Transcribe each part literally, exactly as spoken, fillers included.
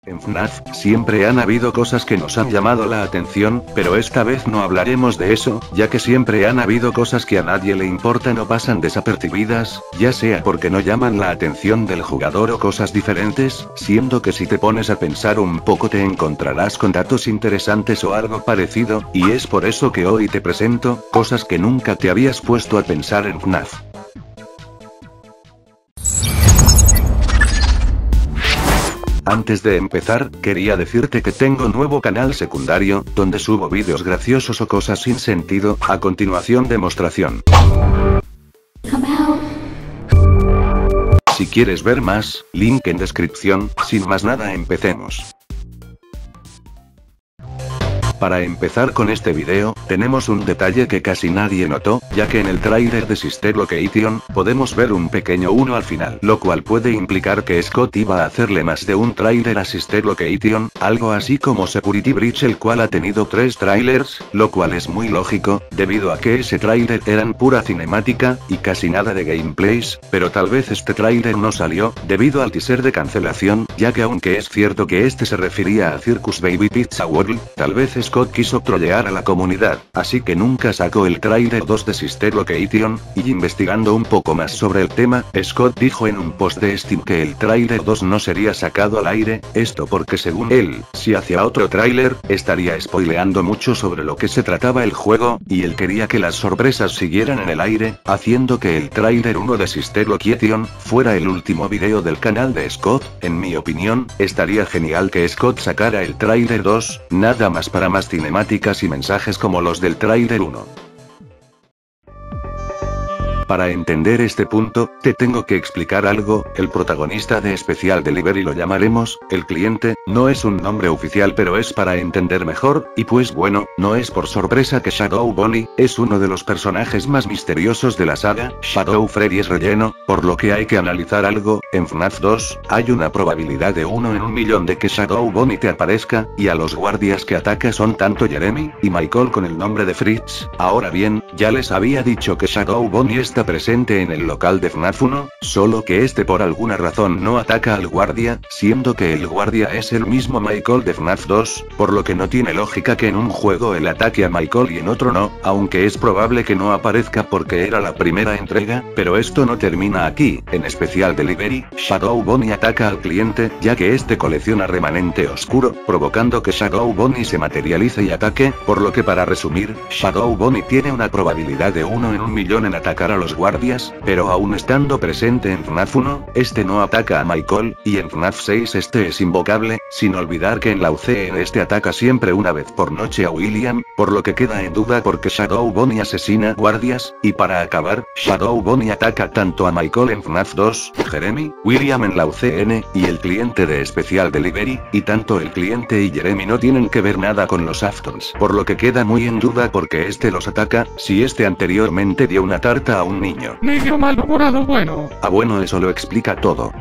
En F NAF, siempre han habido cosas que nos han llamado la atención, pero esta vez no hablaremos de eso, ya que siempre han habido cosas que a nadie le importan o pasan desapercibidas, ya sea porque no llaman la atención del jugador o cosas diferentes, siendo que si te pones a pensar un poco te encontrarás con datos interesantes o algo parecido, y es por eso que hoy te presento, cosas que nunca te habías puesto a pensar en F NAF. Antes de empezar, quería decirte que tengo nuevo canal secundario, donde subo vídeos graciosos o cosas sin sentido, a continuación demostración. Si quieres ver más, link en descripción, sin más nada empecemos. Para empezar con este video, tenemos un detalle que casi nadie notó, ya que en el tráiler de Sister Location, podemos ver un pequeño uno al final, lo cual puede implicar que Scott iba a hacerle más de un tráiler a Sister Location, algo así como Security Breach, el cual ha tenido tres trailers, lo cual es muy lógico, debido a que ese tráiler eran pura cinemática, y casi nada de gameplays, pero tal vez este tráiler no salió, debido al teaser de cancelación, ya que aunque es cierto que este se refería a Circus Baby Pizza World, tal vez es Scott quiso trollear a la comunidad, así que nunca sacó el tráiler dos de Sister Location, y investigando un poco más sobre el tema, Scott dijo en un post de Steam que el tráiler dos no sería sacado al aire, esto porque según él, si hacía otro tráiler, estaría spoileando mucho sobre lo que se trataba el juego, y él quería que las sorpresas siguieran en el aire, haciendo que el tráiler uno de Sister Location fuera el último video del canal de Scott. En mi opinión, estaría genial que Scott sacara el tráiler dos, nada más para más cinemáticas y mensajes como los del tráiler uno. Para entender este punto, te tengo que explicar algo. El protagonista de Special Delivery lo llamaremos, el cliente, no es un nombre oficial, pero es para entender mejor, y pues bueno, no es por sorpresa que Shadow Bonnie es uno de los personajes más misteriosos de la saga. Shadow Freddy es relleno, por lo que hay que analizar algo. En F NAF dos, hay una probabilidad de uno en un millón de que Shadow Bonnie te aparezca, y a los guardias que ataca son tanto Jeremy y Michael con el nombre de Fritz. Ahora bien, ya les había dicho que Shadow Bonnie está presente en el local de F NAF uno, solo que este por alguna razón no ataca al guardia, siendo que el guardia es el mismo Michael de F NAF dos, por lo que no tiene lógica que en un juego él ataque a Michael y en otro no, aunque es probable que no aparezca porque era la primera entrega, pero esto no termina aquí. En Special Delivery, Shadow Bonnie ataca al cliente, ya que este colecciona remanente oscuro, provocando que Shadow Bonnie se materialice y ataque, por lo que para resumir, Shadow Bonnie tiene una probabilidad de uno en un millón en atacar a los guardias, pero aún estando presente en F NAF uno, este no ataca a Michael, y en F NAF seis este es invocable, sin olvidar que en la U C N este ataca siempre una vez por noche a William, por lo que queda en duda porque Shadow Bonnie asesina guardias, y para acabar, Shadow Bonnie ataca tanto a Michael en F NAF dos, Jeremy, William en la U C N, y el cliente de Special Delivery, y tanto el cliente y Jeremy no tienen que ver nada con los Aftons, por lo que queda muy en duda porque este los ataca, si este anteriormente dio una tarta a un niño. Niño malhumorado bueno. Ah bueno, eso lo explica todo.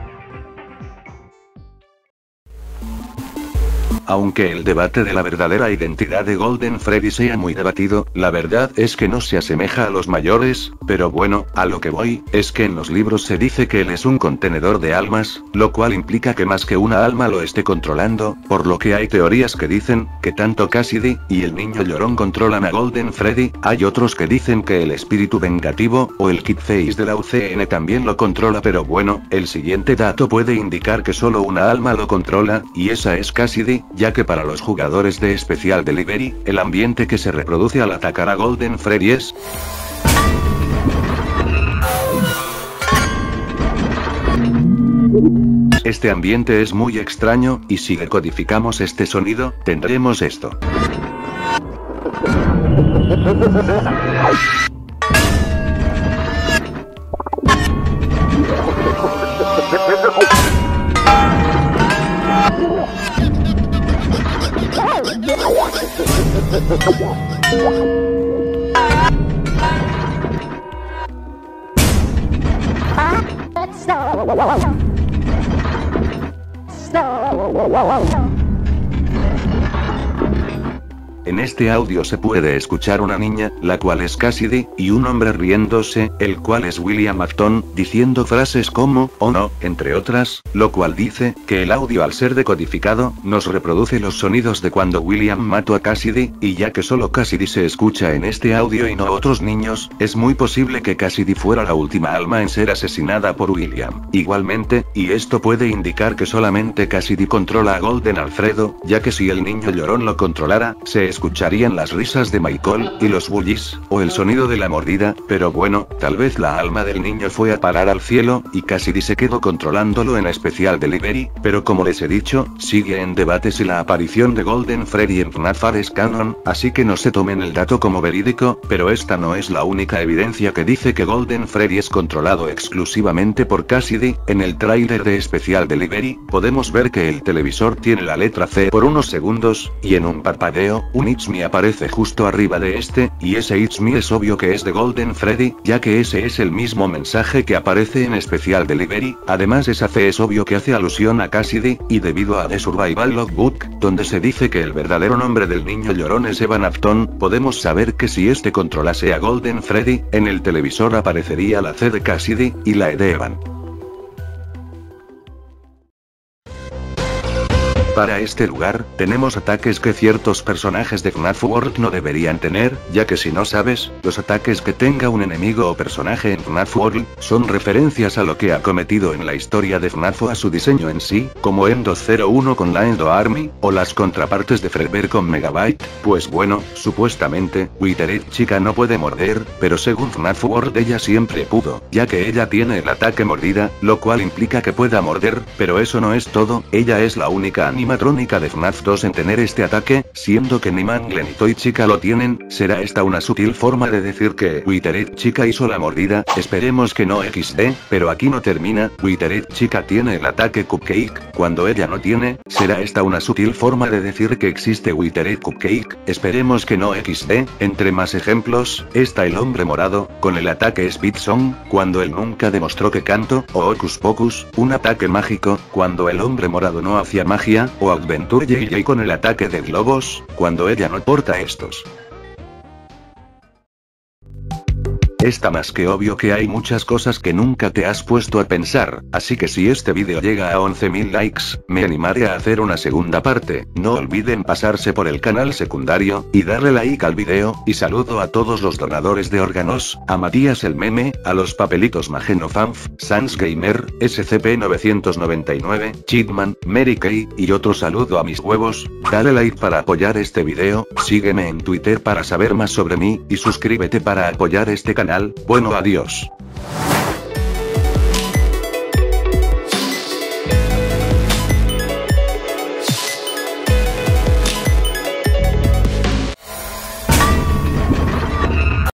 Aunque el debate de la verdadera identidad de Golden Freddy sea muy debatido, la verdad es que no se asemeja a los mayores, pero bueno, a lo que voy, es que en los libros se dice que él es un contenedor de almas, lo cual implica que más que una alma lo esté controlando, por lo que hay teorías que dicen, que tanto Cassidy, y el niño llorón controlan a Golden Freddy, hay otros que dicen que el espíritu vengativo, o el Kid Face de la U C N también lo controla, pero bueno, el siguiente dato puede indicar que solo una alma lo controla, y esa es Cassidy, ya que para los jugadores de Special Delivery, el ambiente que se reproduce al atacar a Golden Freddy es... Este ambiente es muy extraño, y si decodificamos este sonido, tendremos esto. En este audio se puede escuchar una niña, la cual es Cassidy, y un hombre riéndose, el cual es William Afton, diciendo frases como, oh no, entre otras, lo cual dice, que el audio al ser decodificado, nos reproduce los sonidos de cuando William mató a Cassidy, y ya que solo Cassidy se escucha en este audio y no otros niños, es muy posible que Cassidy fuera la última alma en ser asesinada por William. Igualmente, y esto puede indicar que solamente Cassidy controla a Golden Alfredo, ya que si el niño llorón lo controlara, se escucharían las risas de Michael, y los bullies, o el sonido de la mordida, pero bueno, tal vez la alma del niño fue a parar al cielo, y Cassidy se quedó controlándolo en especial Delivery, pero como les he dicho, sigue en debate si la aparición de Golden Freddy en F NAF es canon, así que no se tomen el dato como verídico, pero esta no es la única evidencia que dice que Golden Freddy es controlado exclusivamente por Cassidy. En el tráiler de especial Delivery, podemos ver que el televisor tiene la letra C por unos segundos, y en un parpadeo, un It's Me aparece justo arriba de este, y ese It's Me es obvio que es de Golden Freddy, ya que ese es el mismo mensaje que aparece en especial Delivery. Además esa C es obvio que hace alusión a Cassidy, y debido a The Survival Logbook, donde se dice que el verdadero nombre del niño llorón es Evan Afton, podemos saber que si este controlase a Golden Freddy, en el televisor aparecería la C de Cassidy, y la E de Evan. Para este lugar, tenemos ataques que ciertos personajes de F NAF World no deberían tener, ya que si no sabes, los ataques que tenga un enemigo o personaje en F NAF World, son referencias a lo que ha cometido en la historia de F NAF o a su diseño en sí, como Endo cero uno con la Endo Army, o las contrapartes de Fredbear con Megabyte. Pues bueno, supuestamente, Withered Chica no puede morder, pero según F NAF World ella siempre pudo, ya que ella tiene el ataque mordida, lo cual implica que pueda morder, pero eso no es todo, ella es la única animatrónica de F NAF dos en tener este ataque, siendo que ni Mangle ni Toy Chica lo tienen. ¿Será esta una sutil forma de decir que Withered Chica hizo la mordida? Esperemos que no equis de, pero aquí no termina. Withered Chica tiene el ataque Cupcake, cuando ella no tiene. ¿Será esta una sutil forma de decir que existe Withered Cupcake? Esperemos que no equis de. Entre más ejemplos, está el hombre morado, con el ataque Speed Song, cuando él nunca demostró que canto, o Hocus Pocus, un ataque mágico, cuando el hombre morado no hacía magia, o Adventure J J con el ataque de globos, cuando ella no porta estos. Está más que obvio que hay muchas cosas que nunca te has puesto a pensar, así que si este vídeo llega a once mil likes, me animaré a hacer una segunda parte. No olviden pasarse por el canal secundario, y darle like al video, y saludo a todos los donadores de órganos, a Matías el Meme, a los papelitos Magenofanf, Sans Gamer, S C P novecientos noventa y nueve, Chitman, Mary Kay, y otro saludo a mis huevos. Dale like para apoyar este video, sígueme en Twitter para saber más sobre mí, y suscríbete para apoyar este canal. Bueno, adiós.